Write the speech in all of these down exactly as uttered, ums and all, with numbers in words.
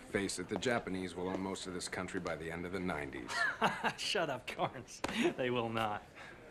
Face it, the Japanese will own most of this country by the end of the nineties. Shut up, Carnes. They will not.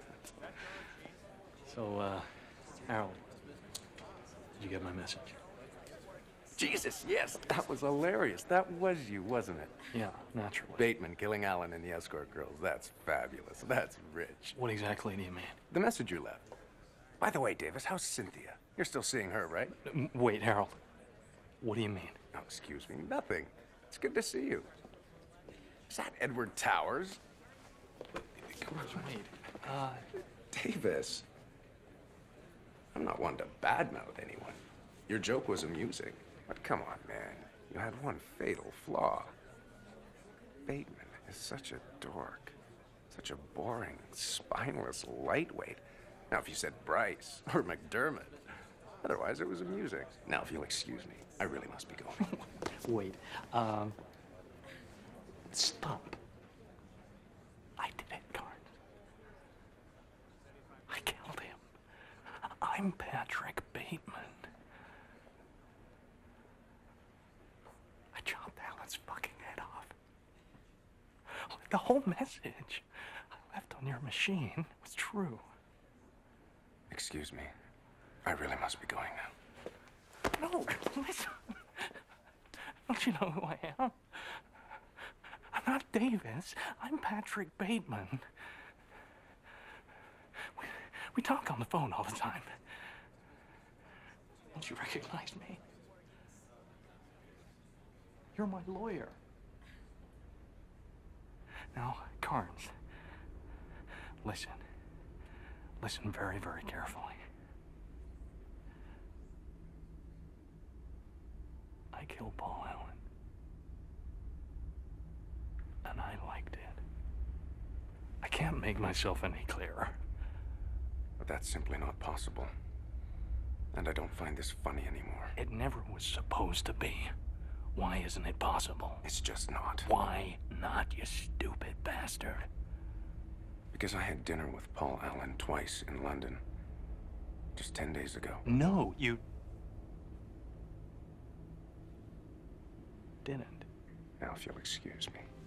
So, uh, Harold, did you get my message? Jesus, yes, that was hilarious. That was you, wasn't it? Yeah, naturally. Bateman killing Allen and the escort girls. That's fabulous. That's rich. What exactly do you mean? The message you left. By the way, Davis, how's Cynthia? You're still seeing her, right? M- Wait, Harold. What do you mean? Oh, excuse me. Nothing. It's good to see you. Is that Edward Towers? Come on, wait. Uh, Davis, I'm not one to badmouth anyone. Your joke was amusing. But come on, man. You had one fatal flaw. Bateman is such a dork. Such a boring, spineless lightweight. Now, if you said Bryce or McDermott, otherwise it was amusing. Now, if you'll excuse me, I really must be going. wait. Um, stop. I did it, Carnes. I killed him. I'm Patrick Bateman. I chopped Alan's fucking head off. The whole message I left on your machine was true. Excuse me. I really must be going now. No, listen. Don't you know who I am? I'm not Davis. I'm Patrick Bateman. We, we talk on the phone all the time. Don't you recognize me? You're my lawyer. Now, Carnes, listen. Listen very, very carefully. I killed Paul Allen. And I liked it. I can't make myself any clearer. But that's simply not possible. And I don't find this funny anymore. It never was supposed to be. Why isn't it possible? It's just not. Why not, you stupid bastard? Because I had dinner with Paul Allen twice in London. Just ten days ago. No, you didn't. Now, if you'll excuse me.